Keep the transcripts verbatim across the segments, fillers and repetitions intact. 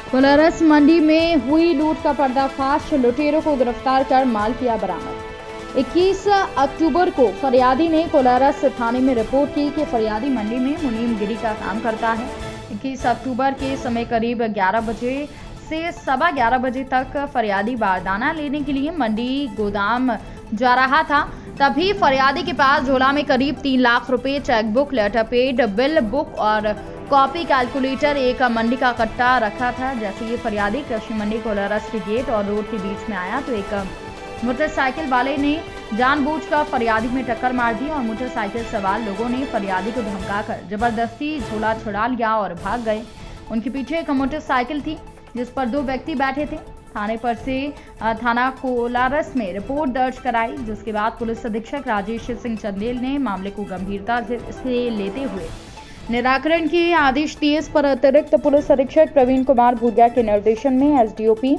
कोलारस मंडी में हुई लूट का पर्दाफाश, लुटेरों को गिरफ्तार कर माल किया बरामद। इक्कीस अक्टूबर को फरियादी ने कोलारस थाने में रिपोर्ट की कि फरियादी मंडी में मुनीम गिरी का काम करता है। इक्कीस अक्टूबर के समय करीब ग्यारह बजे से सवा ग्यारह बजे तक फरियादी बारदाना लेने के लिए मंडी गोदाम जा रहा था। तभी फरियादी के पास झोला में करीब तीन लाख रुपए, chequebook, letter pad, bill book और कॉपी, कैलकुलेटर, एक मंडी का कट्टा रखा था। जैसे ये फरियादी कृषि मंडी कोलारस के गेट और रोड के बीच में आया तो एक मोटरसाइकिल वाले ने जानबूझकर फरियादी में टक्कर मार दी और मोटरसाइकिल सवार लोगों ने फरियादी को धमकाकर जबरदस्ती झोला छुड़ा लिया और भाग गए। उनके पीछे एक मोटरसाइकिल थी जिस पर दो व्यक्ति बैठे थे। थाने पर से थाना कोलारस में रिपोर्ट दर्ज कराई, जिसके बाद पुलिस अधीक्षक राजेश सिंह चंदेल ने मामले को गंभीरता से लेते हुए निराकरण के आदेश दिए। इस पर अतिरिक्त पुलिस अधीक्षक प्रवीण कुमार भूरिया के निर्देशन में एसडीओपी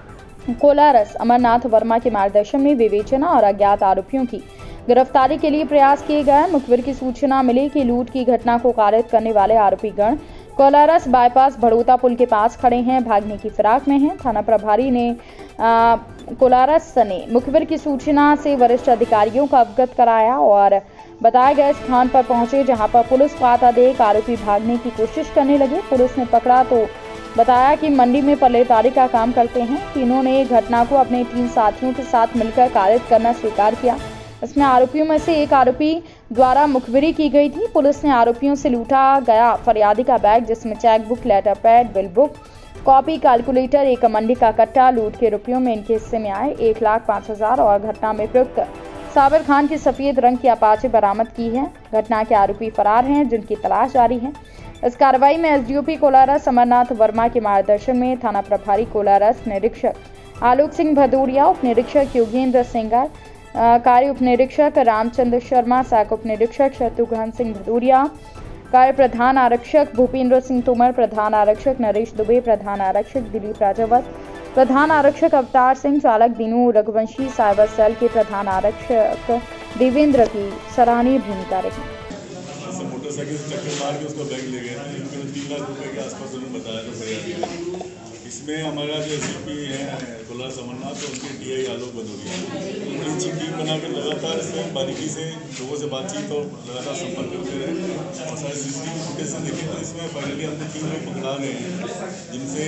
कोलारस अमरनाथ वर्मा के मार्गदर्शन में विवेचना और अज्ञात आरोपियों की गिरफ्तारी के लिए प्रयास किए गए। मुखबिर की सूचना मिली कि लूट की घटना को कारित करने वाले आरोपी गण कोलारस बाईपास भड़ोता पुल के पास खड़े हैं, भागने की फिराक में हैं। थाना प्रभारी ने आ, कोलारस ने मुखबिर की सूचना से वरिष्ठ अधिकारियों को अवगत कराया और बताए गए स्थान पर पहुंचे, जहां पर पुलिस को आता देख आरोपी भागने की कोशिश करने लगे। पुलिस ने पकड़ा तो बताया कि मंडी में पल्लेदारी का काम करते हैं। तीनों ने घटना को अपने तीन साथियों के साथ मिलकर कारित करना स्वीकार किया। इसमें आरोपियों में से एक आरोपी द्वारा मुखबिरी की गई थी। पुलिस ने आरोपियों से लूटा गया फरियादी का बैग, जिसमें chequebook, letter pad, bill book, copy, calculator, एक मंडी का कट्टा, लूट के रुपयों में इनके हिस्से में आए एक लाख पाँच हजार और घटना में प्रयुक्त साबिर खान की सफेद रंग की अपाचे बरामद की है। घटना के आरोपी फरार हैं, जिनकी तलाश जारी है। इस कार्रवाई में एसडीओपी कोलारस अमरनाथ वर्मा के मार्गदर्शन में थाना प्रभारी कोलारस निरीक्षक आलोक सिंह भदौरिया, उप निरीक्षक योगेंद्र सिंगर, कार्य उप निरीक्षक रामचंद्र शर्मा, सहायक उप निरीक्षक शत्रुघ्न सिंह भदौरिया, कार्य प्रधान आरक्षक भूपेंद्र सिंह तोमर, प्रधान आरक्षक नरेश दुबे, प्रधान आरक्षक दिलीप राजावत, प्रधान आरक्षक अवतार सिंह, चालक दीनू रघुवंशी, साइबर सेल के प्रधान आरक्षक देवेंद्र की सराहनीय भूमिका रही। मोटरसाइकिल से टक्कर मार के उसका बैग ले गए थे, इनको तीन लाख रुपए के आसपास उन्होंने बताया था फरियादी ने। इसमें हमारा जो एसपी है कोलारस अमरनाथ, तो उनके डीआई आलोक भदौरिया, उन्होंने अच्छी टीम बना के लगातार इसमें बारीकी से लोगों से बातचीत और लगातार संपर्क करते रहे और सारे सीसीटीवी फुटेज से देखे तो इसमें फाइनली हमने तीन लोग पकड़ा गए हैं, जिनसे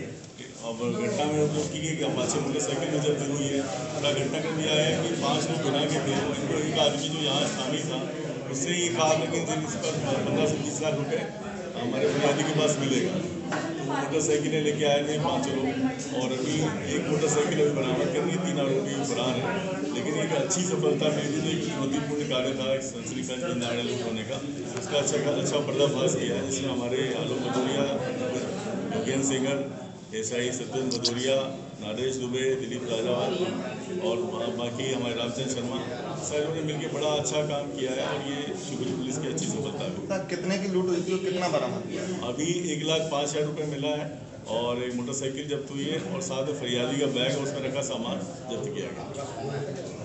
अब घटना में उपयोग की गई कि अपाचे मोटरसाइकिल में जब्त हुई है। पूरा घटनाक्रम यह है कि पाँच लोग बिना के थे, इनको एक आदमी जो यहाँ स्थानीय था उससे ये कहा था कि इस पर पंद्रह से बीस लाख रुपए हमारे फरियादी के पास मिलेगा। तो मोटरसाइकिलें लेके आए थे पाँच लोग और अभी एक मोटरसाइकिल अभी बरामद करनी, तीन आरोपी फरार हैं। लेकिन एक अच्छी सफलता मिली थी, एक चुनौतीपूर्ण कार्य था एक सनसनीखेज बंदाड़ा लूट होने का, उसका अच्छा अच्छा पर्दाफाश किया है, जिसमें हमारे आलोक भदौरिया, योगेंद्र सिंगर, एसआई सत्येंद्र भदौरिया, नरेश दुबे, दिलीप राजावत और बाकी हमारे रामचंद्र शर्मा, सारों ने मिलकर बड़ा अच्छा काम किया है और ये शिवपुरी पुलिस की अच्छी सफलता है। कितने की लूट हुई थी और कितना बरामद किया? अभी एक लाख पाँच हजार रुपये मिला है और एक मोटरसाइकिल जब्त हुई है और साथ में फरियादी का बैग और उसमें रखा सामान जब्त किया गया।